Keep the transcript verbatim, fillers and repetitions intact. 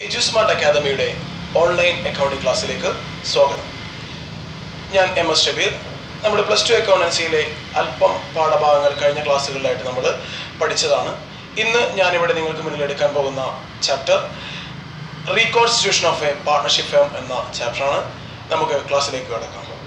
എഡ്യൂസ്മാർട്ട് അക്കാദമിയുടെ online accounting ക്ലാസ്സിലേക്ക് സ്വാഗതം. ഞാൻ എം എസ് ഷബീർ. നമ്മുടെ പ്ലസ് ടു അക്കൗണ്ടൻസിയിലെ അല്പം പാഠഭാഗങ്ങൾ കഴിഞ്ഞ ക്ലാസ്സുകളിലായിട്ട് നമ്മൾ പഠിച്ചതാണ്. ഇന്ന് ഞാനിവിടെ നിങ്ങൾക്ക് മുന്നിൽ എടുക്കാൻ പോകുന്ന chapter reconstitution of a partnership firm എന്ന ചാപ്റ്ററാണ്. നമുക്ക് ക്ലാസ്സിലേക്ക് കടക്കാം.